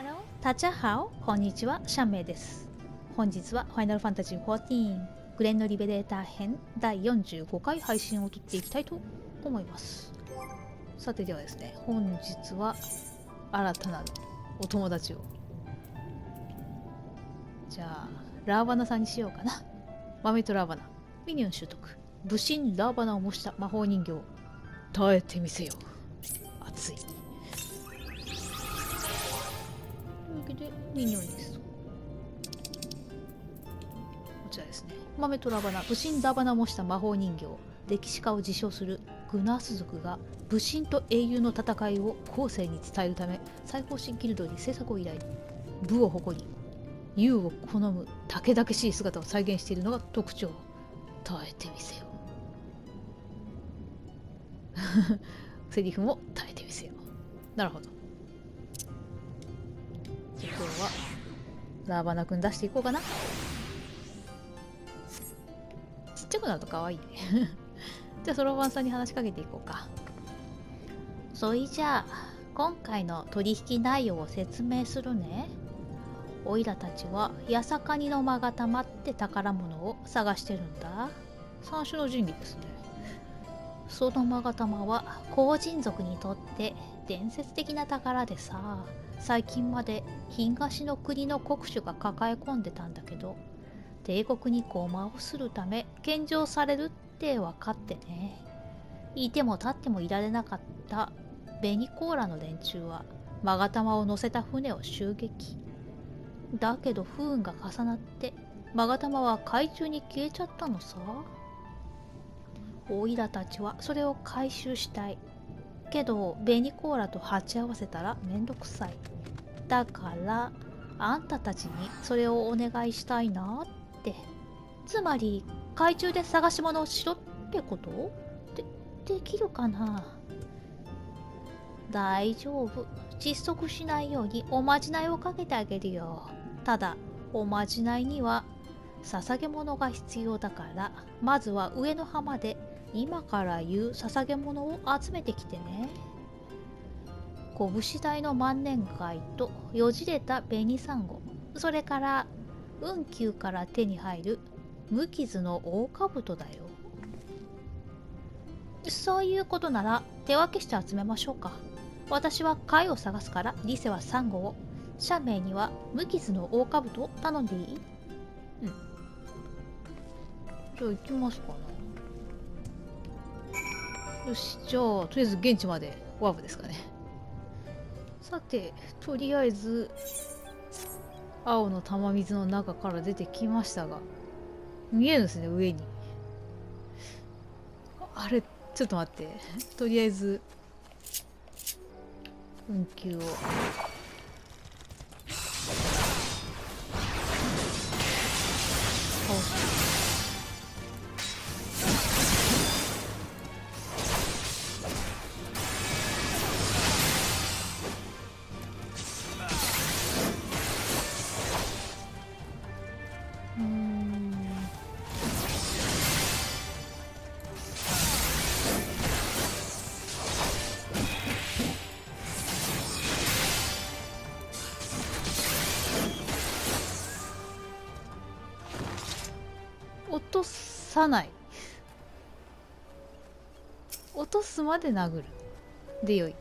ハロー、タチャハオ、こんにちは、シャンメイです。本日はファイナルファンタジー14グレンのリベレーター編第45回配信を撮っていきたいと思います。さてではですね、本日は新たなるお友達を、じゃあラーバナさんにしようかな。豆とラーバナ、ミニオン習得、武神ラーバナを模した魔法人形、耐えてみせよ。熱い。というわけでミニオンです。こちらですね、豆とラバナ、武神ラバナを模した魔法人形、歴史家を自称するグナース族が武神と英雄の戦いを後世に伝えるため西方神ギルドに制作を依頼。武を誇り勇を好む武々しい姿を再現しているのが特徴。耐えてみせよ。セリフも耐えてみせよ。なるほど。じゃあ今日はラーバナくん出していこうかな。ちっちゃくなると可愛いね。じゃあそろばんさんに話しかけていこうか。そいじゃあ今回の取引内容を説明するね。おいらたちは八坂にの勾玉って宝物を探してるんだ。三種の神器ですね。その勾玉は後人族にとって伝説的な宝でさ、最近まで東の国の国主が抱え込んでたんだけど、帝国にごまをするため献上されるって分かってね。いても立ってもいられなかったベニコーラの連中は勾玉を乗せた船を襲撃。だけど不運が重なって勾玉は海中に消えちゃったのさ。おいらたちはそれを回収したいけどベニコーラと鉢合わせたらめんどくさい。だからあんたたちにそれをお願いしたいなって。つまり海中で探し物をしろってこと？できるかな？大丈夫。窒息しないようにおまじないをかけてあげるよ。ただおまじないには捧げ物が必要だから、まずは上の浜で今から言う捧げ物を集めてきてね。拳大の万年貝とよじれた紅サンゴ、それから運休から手に入る無傷の大兜だよ。そういうことなら手分けして集めましょうか。私は貝を探すからリセはサンゴを、社名には無傷の大兜を頼んでいい？うん。じゃあ行きますかな。よし、じゃあとりあえず現地までワープですかね。さて、とりあえず青の玉水の中から出てきましたが、見えるんですね、上に。あれ、ちょっと待って。とりあえず運休を倒す。落とさない。落とすまで殴るでよい。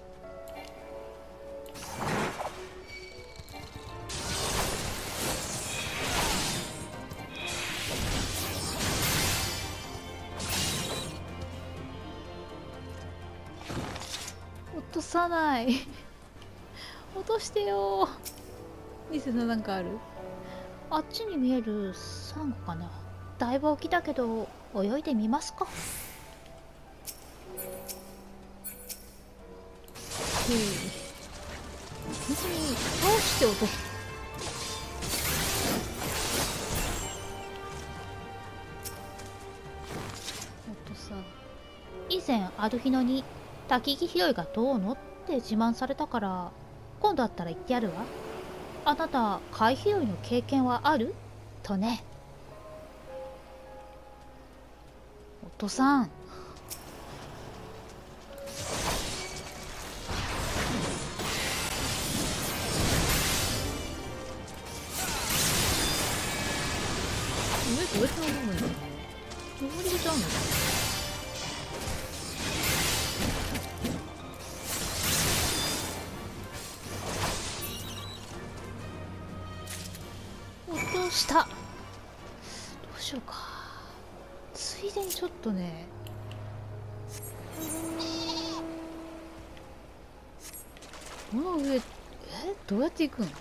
落とさない。落としてよ。リセさんなんかある？あっちに見えるサンゴかな。だいぶ沖だけど泳いでみますか。本当に倒して落とす。以前アルヒノに焚き木拾いがどうのって自慢されたから、今度会ったら言ってやるわ。あなた貝拾いの経験はある？とね。夫さん、 やって登るんだよね。登り口あんのかな。落とした。どうしようか。ついでにちょっとね、この上、どうやって行くん？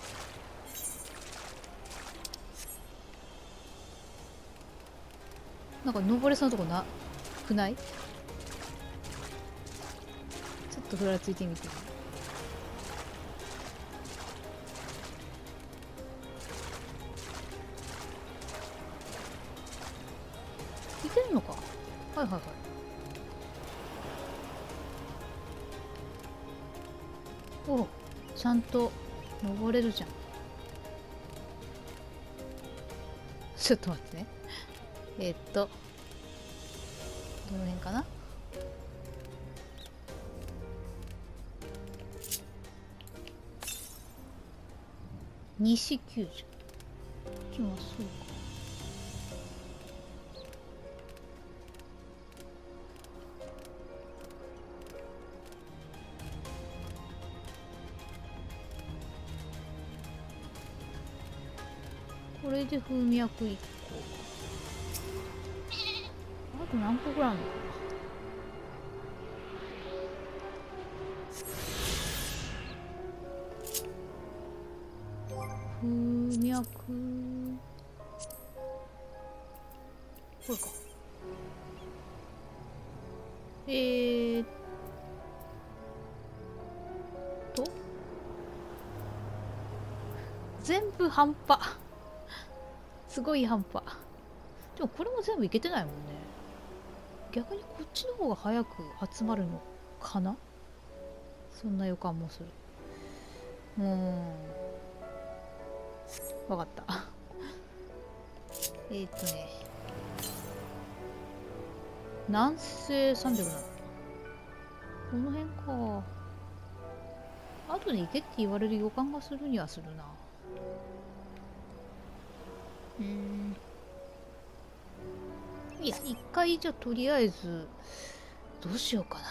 なんか登れそうなとこなくない？ちょっとふらついてみて。いけるのか。はいはいはい。お、ちゃんと登れるじゃん。ちょっと待ってね。どの辺かな。西九条。行きましょうか。これで風脈1個。あと何個ぐらいあるのかな。風脈。これか。と全部半端。すごい半端。でもこれも全部いけてないもんね。逆にこっちの方が早く集まるのかな。そんな予感もする。わかった。南西307。この辺か。後で行けって言われる予感がするにはするな。いや、一回じゃとりあえず、どうしようか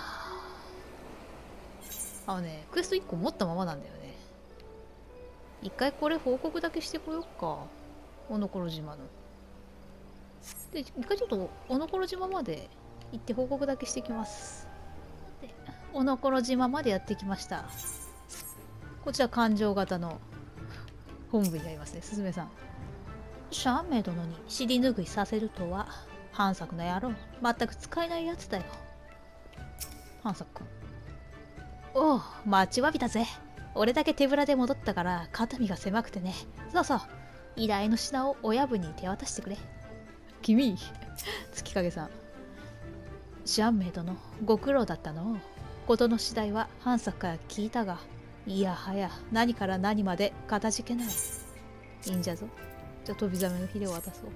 な。クエスト1個持ったままなんだよね。一回これ報告だけしてこようか。おのころ島の。で、一回ちょっとおのころ島まで行って報告だけしてきます。で、おのころ島までやってきました。こちら勘定型の本部になりますね。すずめさん。シャンメイ殿に尻拭いさせるとは、半作の野郎、全く使えないやつだよ。半作君。おう、待ちわびたぜ。俺だけ手ぶらで戻ったから肩身が狭くてね。そうそう、依頼の品を親分に手渡してくれ。君、月影さん。シャンメイ殿、ご苦労だったの。事の次第は半作から聞いたが、いやはや何から何までかたじけない。いいんじゃぞ。じゃあ飛びざめのヒレを渡そう。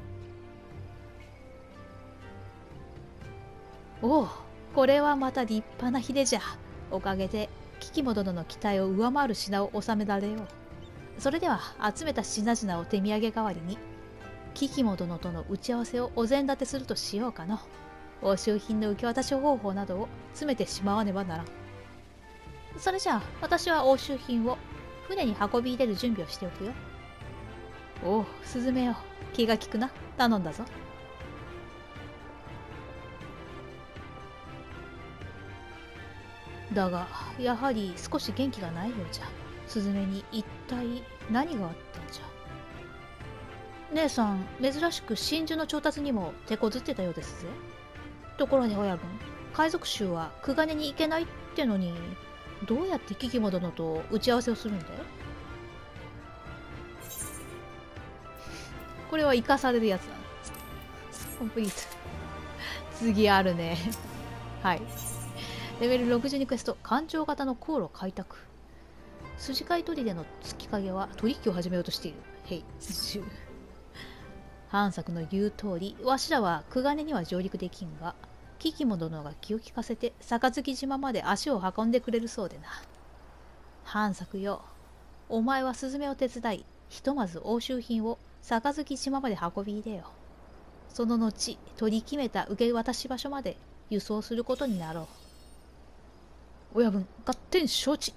おお、これはまた立派なヒレじゃ。おかげでキキモ殿の期待を上回る品を収められよう。それでは集めた品々を手土産代わりにキキモ殿との打ち合わせをお膳立てするとしようかの。押収品の受け渡し方法などを詰めてしまわねばならん。それじゃあ私は押収品を船に運び入れる準備をしておくよ。おお、スズメよ、気が利くな。頼んだぞ。だがやはり少し元気がないようじゃ。スズメに一体何があったんじゃ。姉さん、珍しく真珠の調達にも手こずってたようですぜ。ところで親分、海賊衆はクガネに行けないってのに、どうやってキキモ殿と打ち合わせをするんだよ。これは生かされるやつだ。コンプリート。次あるね。はい。レベル62クエスト、艦長型の航路開拓。筋飼い砦の月影は取引を始めようとしている。へい。半作の言う通り、わしらはクガネには上陸できんが、キキモ殿が気を利かせて杯島まで足を運んでくれるそうでな。半作よ、お前はスズメを手伝い、ひとまず押収品を杯島まで運び入れよ。 その後取り決めた受け渡し場所まで輸送することになろう。親分合点承知。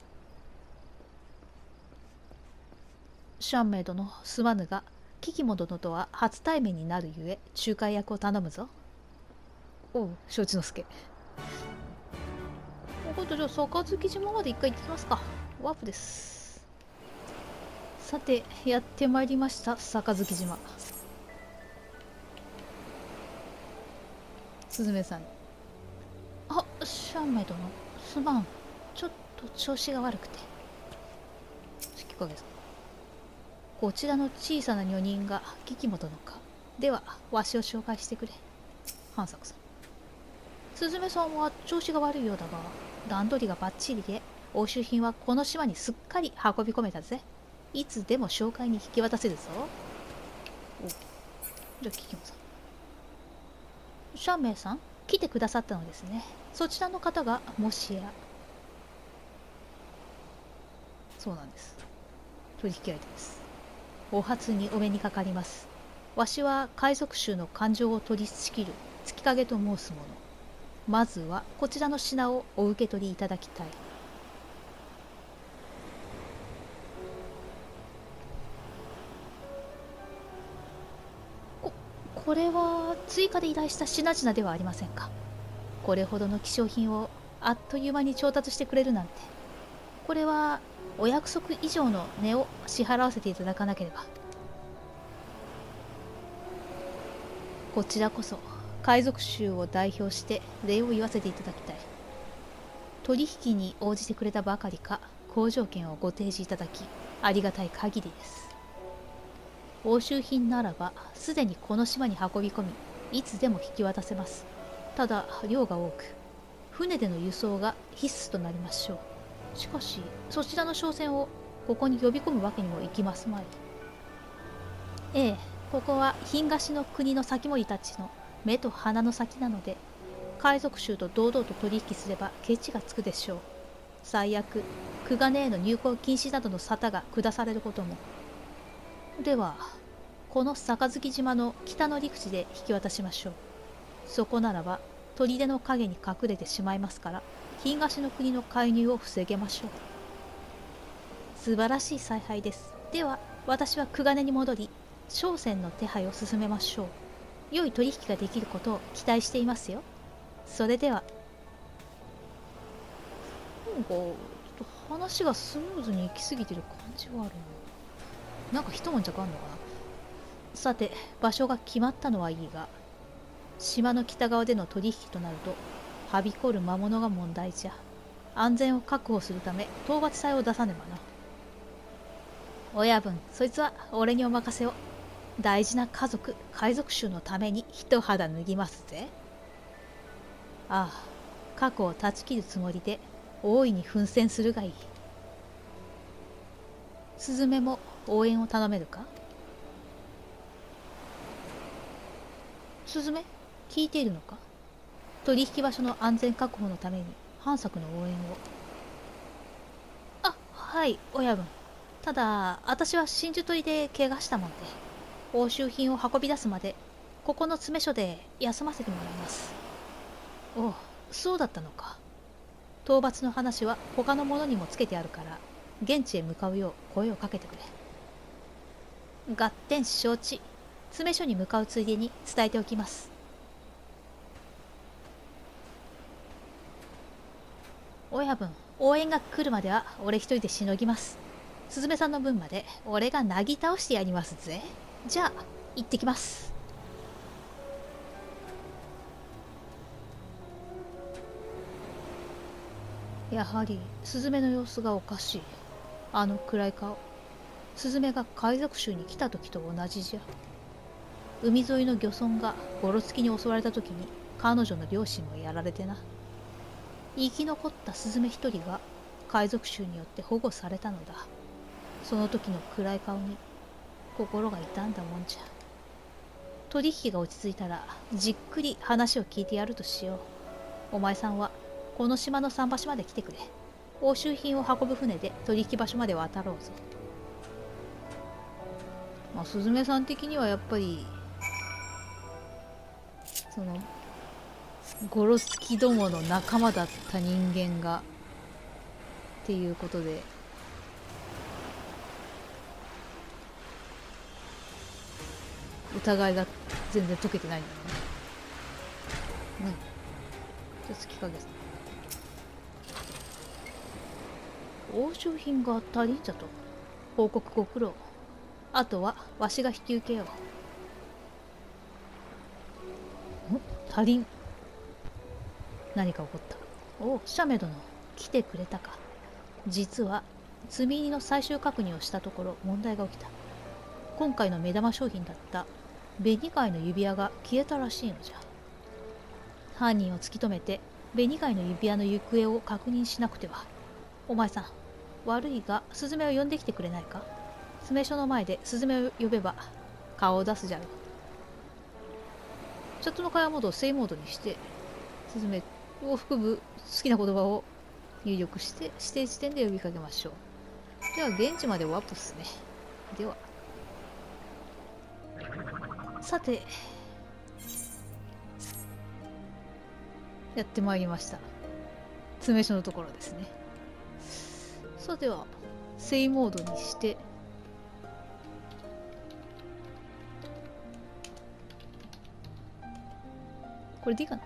シャンメイ殿すまぬがキキモ殿とは初対面になるゆえ仲介役を頼むぞ。おう承知の助。今度じゃあ杯島まで一回行ってきますか。ワープです。さてやってまいりました杯島。スズメさん。あ、シャンメイ殿すまん、ちょっと調子が悪くて。引きかげさん。こちらの小さな女人がキキモ殿か。ではわしを紹介してくれ。半作さん。スズメさんは調子が悪いようだが段取りがバッチリで押収品はこの島にすっかり運び込めたぜ。いつでも紹介に引き渡せるぞ。お、じゃあキキモさん。シャンメイさん来てくださったのですね。そちらの方がもしや。そうなんです、取引相手です。お初にお目にかかります。わしは海賊衆の感情を取り仕切る月影と申す者。まずはこちらの品をお受け取りいただきたい。これは追加で依頼した品々ではありませんか。これほどの希少品をあっという間に調達してくれるなんて。これはお約束以上の値を支払わせていただかなければ。こちらこそ海賊衆を代表して礼を言わせていただきたい。取引に応じてくれたばかりか好条件をご提示いただきありがたい限りです。押収品ならばすでにこの島に運び込みいつでも引き渡せます。ただ量が多く船での輸送が必須となりましょう。しかしそちらの商船をここに呼び込むわけにもいきますまい。ええ、ここは東の国の先森たちの目と鼻の先なので海賊衆と堂々と取引すればケチがつくでしょう。最悪クガネへの入港禁止などの沙汰が下されることも。ではこの杯島の北の陸地で引き渡しましょう。そこならば砦の影に隠れてしまいますから東の国の介入を防げましょう。素晴らしい采配です。では私はクガネに戻り商船の手配を進めましょう。良い取引ができることを期待していますよ。それでは。なんかちょっと話がスムーズに行き過ぎてる感じはあるな。なんか一悶着あんのかな。さて場所が決まったのはいいが島の北側での取引となるとはびこる魔物が問題じゃ。安全を確保するため討伐隊を出さねばな。親分そいつは俺にお任せを。大事な家族海賊衆のために一肌脱ぎますぜ。ああ、過去を断ち切るつもりで大いに奮戦するがいい。スズメも応援を頼めるか。スズメ聞いているのか。取引場所の安全確保のために半作の応援を。あ、はい親分。ただ私は真珠取りで怪我したもんで押収品を運び出すまでここの詰め所で休ませてもらいます。おう、そうだったのか。討伐の話は他の者にもつけてあるから現地へ向かうよう声をかけてくれ。合点承知。詰め所に向かうついでに伝えておきます。親分応援が来るまでは俺一人でしのぎます。スズメさんの分まで俺がなぎ倒してやりますぜ。じゃあ行ってきます。やはりスズメの様子がおかしい。あの暗い顔。スズメが海賊衆に来た時と同じじゃ。海沿いの漁村がゴロツキに襲われた時に彼女の両親もやられてな。生き残ったスズメ一人が海賊衆によって保護されたのだ。その時の暗い顔に心が痛んだもんじゃ。取引が落ち着いたらじっくり話を聞いてやるとしよう。お前さんはこの島の桟橋まで来てくれ。押収品を運ぶ船で取引場所まで渡ろうぞ。まあスズメさん的にはやっぱりそのゴロツキどもの仲間だった人間がっていうことで、疑いが全然解けてないんだよね。じゃあ月影さん、押収品が足りんじゃと。報告ご苦労。あとはわしが引き受けよう。足りん。何か起こった。おう、シャメ殿、来てくれたか。実は積み荷の最終確認をしたところ問題が起きた。今回の目玉商品だった紅貝の指輪が消えたらしいのじゃ。犯人を突き止めて紅貝の指輪の行方を確認しなくては。お前さん、悪いがスズメを呼んできてくれないか。詰め所の前でスズメを呼べば顔を出すじゃろう。チャットの会話モードをセイモードにして、スズメを含む好きな言葉を入力して指定地点で呼びかけましょう。では現地までワープですね。ではさて、やってまいりました。詰め所のところですね。さてはセイモードにして、これでいいかな。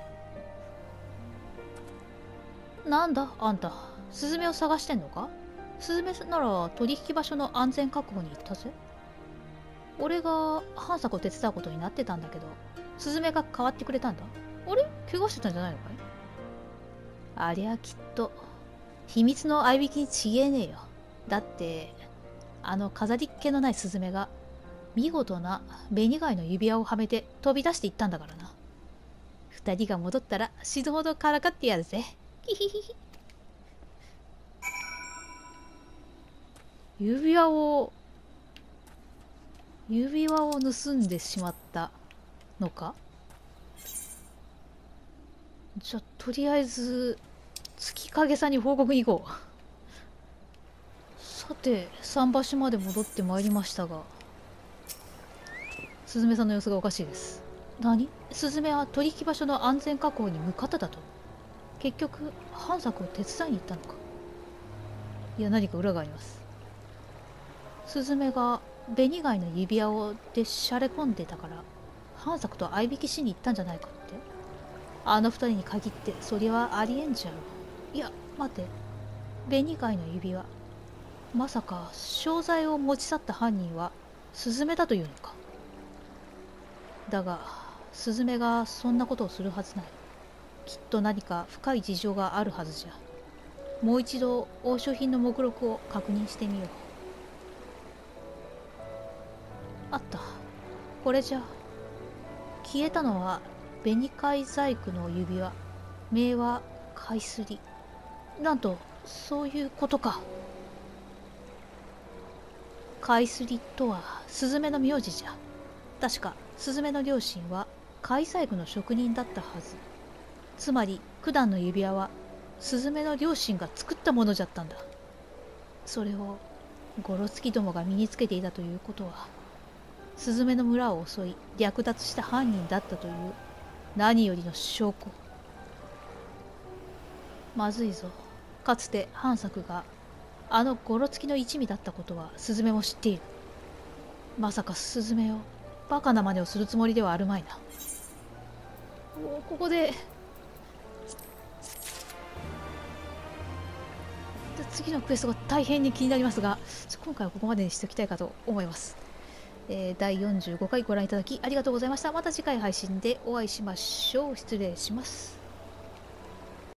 なんだあんた、スズメを探してんのか。スズメなら取引場所の安全確保に行ったぜ。俺が探索を手伝うことになってたんだけど、スズメが代わってくれたんだ。あれ、怪我してたんじゃないのかい。ありゃきっと秘密の合いびきにちげえねえよ。だってあの飾りっ気のないスズメが見事な紅貝の指輪をはめて飛び出していったんだからな。二人が戻ったら死ぬほどからかってやるぜ。ヒヒヒヒ。指輪を盗んでしまったのか。じゃあとりあえず月影さんに報告に行こう。さて桟橋まで戻ってまいりましたが、スズメさんの様子がおかしいです。何？スズメは取引場所の安全確保に向かっただと。結局探索を手伝いに行ったのか。いや、何か裏があります。スズメが紅貝の指輪をでしゃれ込んでたから探索と合いびきしに行ったんじゃないかって。あの二人に限ってそれはありえんじゃろ。いや待て、紅貝の指輪、まさか商材を持ち去った犯人はスズメだというのか。だがスズメがそんなことをするはずない。きっと何か深い事情があるはずじゃ。もう一度押収品の目録を確認してみよう。あった。これじゃ。消えたのは紅貝細工の指輪、名は貝すり。なんとそういうことか。貝すりとはスズメの名字じゃ。確かスズメの両親は貝細工の職人だったはず。つまり九段の指輪はスズメの両親が作ったものじゃったんだ。それをゴロツキどもが身につけていたということは、スズメの村を襲い略奪した犯人だったという何よりの証拠。まずいぞ。かつて半作があのゴロツキの一味だったことはスズメも知っている。まさかスズメをバカな真似をするつもりではあるまいな。ここで次のクエストが大変に気になりますが、今回はここまでにしておきたいかと思います。第45回ご覧いただきありがとうございました。また次回配信でお会いしましょう。失礼します。